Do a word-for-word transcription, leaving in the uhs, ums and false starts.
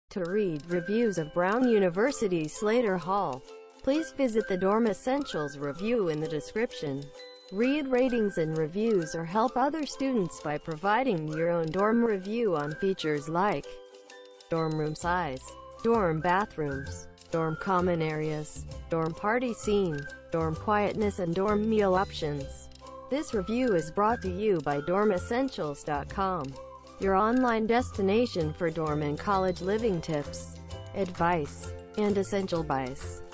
To read reviews of Brown University Slater Hall, please visit the Dorm Essentials review in the description. Read ratings and reviews or help other students by providing your own dorm review on features like dorm room size, dorm bathrooms, dorm common areas, dorm party scene, dorm quietness and dorm meal options. This review is brought to you by dorm essentials dot com, your online destination for dorm and college living tips, advice, and essential buys.